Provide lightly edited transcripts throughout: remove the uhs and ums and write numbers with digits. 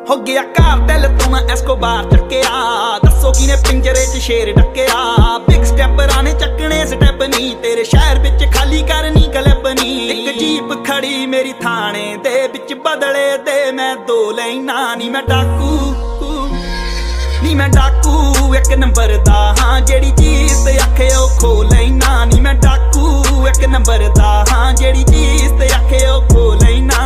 हो गया कार्टेल तो मैं एस्कोबार चक्या दसो किने पिंजरे च शेर डकया बिग स्टेपर आने चकने स्टेप नहीं तेरे शहर बिच खाली करनी क्लिप नहीं एक जीप खड़ी मेरी थाने दे बिच बदले दे मैं दो लाइना नी मैं डाकू एक नंबर दा हाँ जेड़ी चीज ते आखे ओ खो लेना नी मैं डाकू एक नंबर दा हाँ जेड़ी चीज ते आखे ओ खो लेना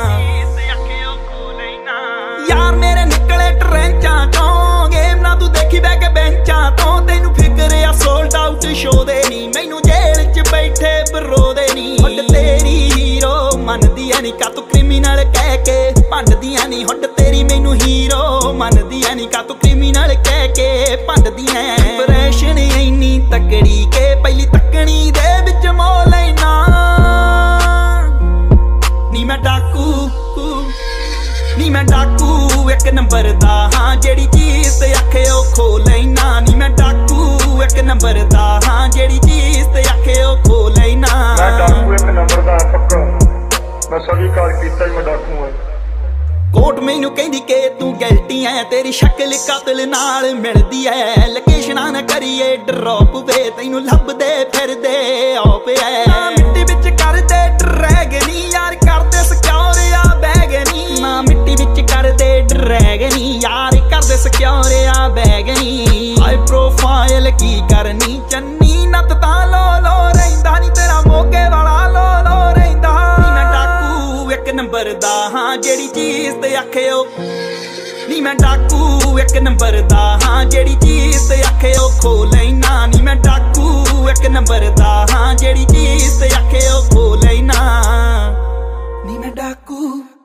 यार मेरे निकले ट्रेंचा तो गेम ना तू देखी बैग बेंचा तो तेनू फिक्र आ सोल्ड आउट शो दे नी मैनू जेल च बैठे बरो दे नी हुड तेरी हीरो मनदी है नी का तू क्रिमिनल कह के भंडदी है नी हुड तेरी मैनू हीरो मनदी है नी का तू क्रिमिनल कह के भंडदी है इंप्रेशन इन्नी तकड़ी के पहली तकनी दे विच मो लेना नी मैं डाकू एक नंबर दा हाँ जेड़ी चीज ते आखे ओ खो लेना नी मैं डाकू एक नंबर दा हाँ जेड़ी चीज ते आखे ओ खो लेना मैं डाकू एक नंबर दा पक्का मैं सभी कार कीता मैं डाकू हां कोट मैनू कहंदी के तू गलती है तेरी शक्ल कातिल नाल मिलदी है लोकेशना ना करिए ड्रॉप वे तैनू लभदे फिरदे ऑप है मिट्टी विच कर दे ड्रैगनी यार कर दे सिक्योर आ बैगनी ना मिट्टी विच कर दे ड्रैगनी यार कर दे सिक्योर आ बैगनी हाई प्रोफाइल की करनी चन्नी नत ता लो रहिंदा नी तेरा मोगे वाला लो रहिंदा मैं डाकू एक नंबर दा हाँ जेड़ी चीज ते आखे ओ नी मैं डाकू एक नंबर दा हाँ जेड़ी चीज ते आखे ओ खो लेना नी मैं डाकू एक नंबर दा हाँ जेड़ी चीज ते आखे ओ खो लेना नी मैं डाकू